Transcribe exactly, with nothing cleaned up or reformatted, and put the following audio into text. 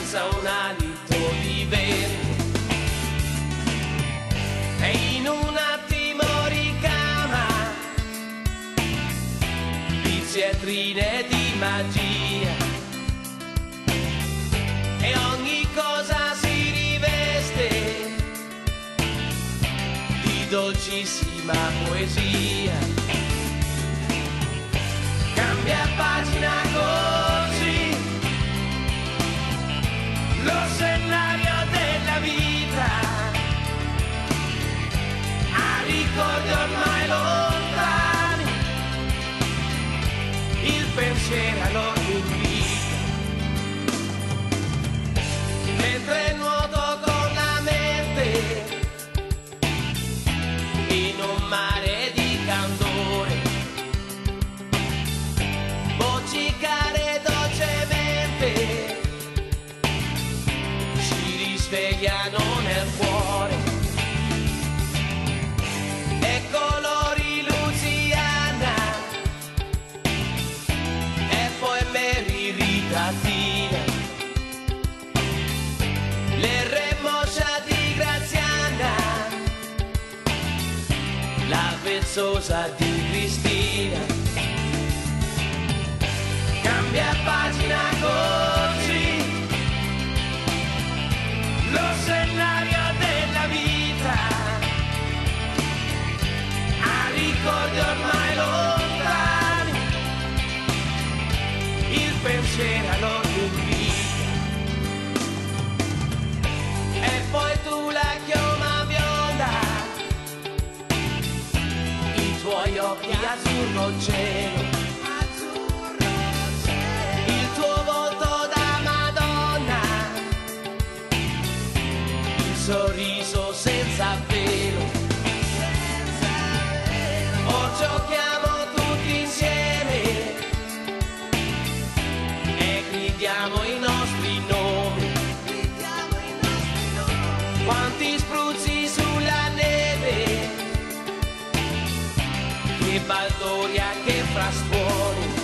senza un alito di vento, e in un attimo ricama pizzetrine di magia, e ogni cosa si riveste di dolcissima poesia. Cambia pagina così lo scenario della vita, a ricordi ormai lontani, il pensiero allora invita, mentre nuoto con la mente in un mare di candore, boccicare dolcemente ci risvegliano nel cuore, e colori Luciana e poi Mary Ritatina, le remoscia di Graziana, la vezzosa di Cristina. Cambia pagina così lo scenario della vita, a ricordi ormai lontani, il pensiero allora invita, e poi tu la chioma bionda, i tuoi occhi azzurro cielo, sorriso senza velo, o giochiamo tutti insieme e gridiamo i nostri nomi, quanti spruzzi sulla neve, che baldoria, che frastuoni,